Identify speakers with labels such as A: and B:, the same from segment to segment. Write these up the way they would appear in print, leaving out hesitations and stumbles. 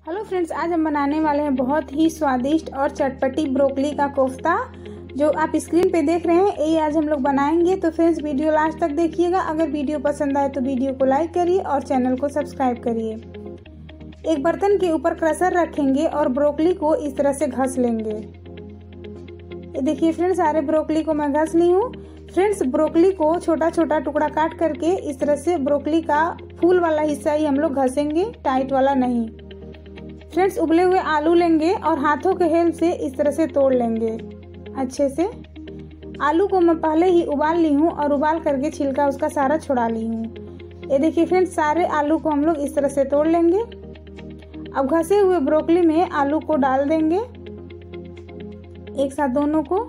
A: Hello friends, आज हम बनाने वाले हैं बहुत ही स्वादिष्ट और चटपटी ब्रोकली का कोफ्ता। जो आप स्क्रीन पे देख रहे हैं यही आज हम लोग बनाएंगे। तो फ्रेंड्स वीडियो लास्ट तक देखिएगा। अगर वीडियो पसंद आए तो वीडियो को लाइक करिए और चैनल को सब्सक्राइब करिए। एक बर्तन के ऊपर क्रशर रखेंगे और ब्रोकली को इस तरह से घस लेंगे। ये देखिए फ्रेंड्स, सारे ब्रोकली को मैं घस ली हूँ। फ्रेंड्स, ब्रोकली को छोटा छोटा टुकड़ा काट करके इस तरह से ब्रोकली का फूल वाला हिस्सा ही हम लोग घसेंगे, टाइट वाला नहीं। फ्रेंड्स, उबले हुए आलू लेंगे और हाथों के हेल्प से इस तरह से तोड़ लेंगे अच्छे से। आलू को मैं पहले ही उबाल ली हूँ और उबाल करके छिलका उसका सारा छुड़ा ली हूँ। ये देखिए फ्रेंड्स, सारे आलू को हम लोग इस तरह से तोड़ लेंगे। अब घसे हुए ब्रोकली में आलू को डाल देंगे एक साथ, दोनों को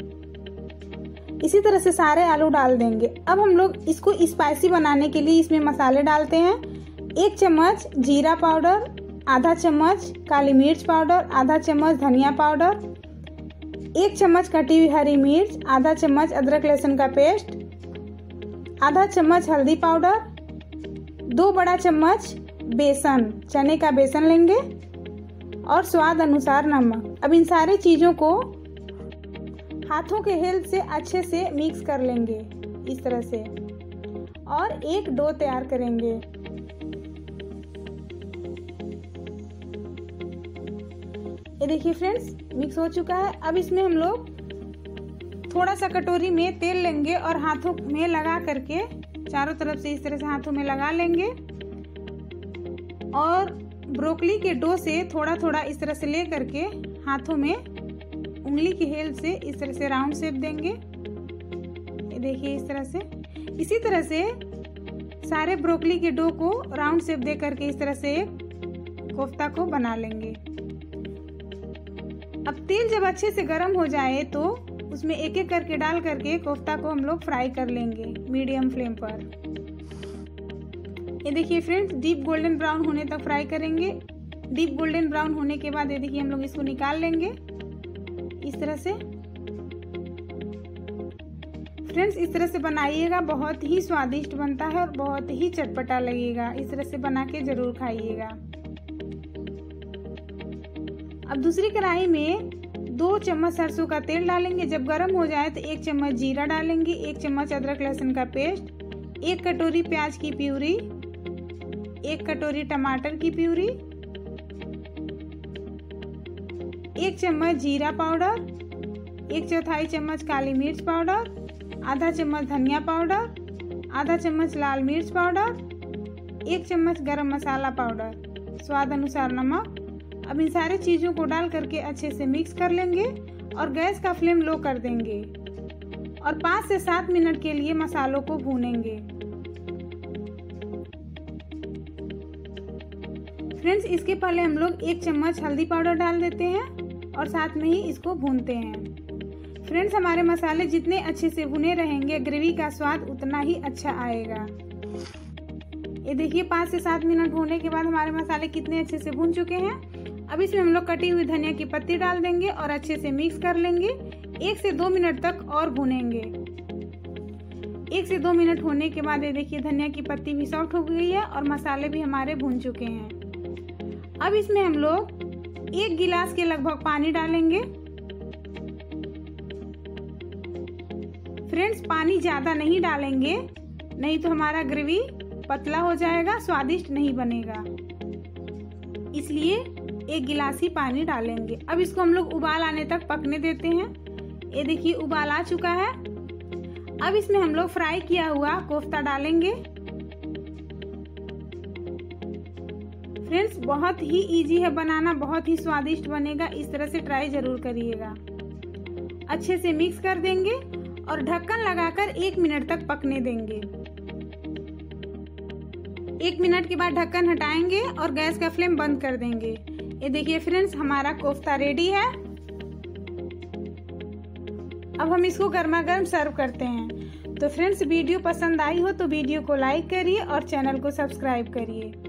A: इसी तरह से सारे आलू डाल देंगे। अब हम लोग इसको स्पाइसी बनाने के लिए इसमें मसाले डालते हैं। 1 चम्मच जीरा पाउडर, आधा चम्मच काली मिर्च पाउडर, आधा चम्मच धनिया पाउडर, 1 चम्मच कटी हुई हरी मिर्च, आधा चम्मच अदरक लहसुन का पेस्ट, आधा चम्मच हल्दी पाउडर, 2 बड़ा चम्मच बेसन, चने का बेसन लेंगे और स्वाद अनुसार नमक। अब इन सारी चीजों को हाथों के हेल्प से अच्छे से मिक्स कर लेंगे इस तरह से और एक डो तैयार करेंगे। ये देखिए फ्रेंड्स, मिक्स हो चुका है। अब इसमें हम लोग थोड़ा सा कटोरी में तेल लेंगे और हाथों में लगा करके चारों तरफ से इस तरह से हाथों में लगा लेंगे और ब्रोकली के डो से थोड़ा थोड़ा इस तरह से ले करके हाथों में उंगली की हेल्प से इस तरह से राउंड शेप देंगे। ये देखिए इस तरह से। इसी तरह से सारे ब्रोकली के डो को राउंड शेप दे करके इस तरह से कोफ्ता को बना लेंगे। अब तेल जब अच्छे से गर्म हो जाए तो उसमें एक एक करके डाल करके कोफ्ता को हम लोग फ्राई कर लेंगे मीडियम फ्लेम पर। ये देखिए फ्रेंड्स, डीप गोल्डन ब्राउन होने तक फ्राई करेंगे। डीप गोल्डन ब्राउन होने के बाद ये देखिए हम लोग इसको निकाल लेंगे इस तरह से। फ्रेंड्स, इस तरह से बनाइएगा, बहुत ही स्वादिष्ट बनता है और बहुत ही चटपटा लगेगा। इस तरह से बना के जरूर खाइएगा। अब दूसरी कढ़ाई में 2 चम्मच सरसों का तेल डालेंगे। जब गर्म हो जाए तो 1 चम्मच जीरा डालेंगे, 1 चम्मच अदरक लहसुन का पेस्ट, 1 कटोरी प्याज की प्यूरी, 1 कटोरी टमाटर की प्यूरी, 1 चम्मच जीरा पाउडर, 1/4 चम्मच काली मिर्च पाउडर, आधा चम्मच धनिया पाउडर, आधा चम्मच लाल मिर्च पाउडर, 1 चम्मच गरम मसाला पाउडर, स्वाद अनुसार नमक। अब इन सारे चीजों को डाल करके अच्छे से मिक्स कर लेंगे और गैस का फ्लेम लो कर देंगे और 5 से 7 मिनट के लिए मसालों को भूनेंगे। फ्रेंड्स, इसके पहले हम लोग 1 चम्मच हल्दी पाउडर डाल देते हैं और साथ में ही इसको भूनते हैं। फ्रेंड्स, हमारे मसाले जितने अच्छे से भुने रहेंगे ग्रेवी का स्वाद उतना ही अच्छा आएगा। ये देखिए 5 से 7 मिनट होने के बाद हमारे मसाले कितने अच्छे से भून चुके हैं। अब इसमें हम लोग कटी हुई धनिया की पत्ती डाल देंगे और अच्छे से मिक्स कर लेंगे। 1 से 2 मिनट तक और भुनेंगे। 1 से 2 मिनट होने के बाद ये देखिए धनिया की पत्ती भी सॉफ्ट हो गई है और मसाले भी हमारे भून चुके हैं। अब इसमें हम लोग 1 गिलास के लगभग पानी डालेंगे। फ्रेंड्स, पानी ज्यादा नहीं डालेंगे, नहीं तो हमारा ग्रेवी पतला हो जाएगा, स्वादिष्ट नहीं बनेगा, इसलिए 1 गिलास ही पानी डालेंगे। अब इसको हम लोग उबाल आने तक पकने देते हैं। ये देखिए उबाल आ चुका है। अब इसमें हम लोग फ्राई किया हुआ कोफ्ता डालेंगे। फ्रेंड्स, बहुत ही इजी है बनाना, बहुत ही स्वादिष्ट बनेगा। इस तरह से ट्राई जरूर करिएगा। अच्छे से मिक्स कर देंगे और ढक्कन लगाकर 1 मिनट तक पकने देंगे। 1 मिनट के बाद ढक्कन हटाएंगे और गैस का फ्लेम बंद कर देंगे। ये देखिए फ्रेंड्स, हमारा कोफ्ता रेडी है। अब हम इसको गर्मा गर्म सर्व करते हैं। तो फ्रेंड्स, वीडियो पसंद आई हो तो वीडियो को लाइक करिए और चैनल को सब्सक्राइब करिए।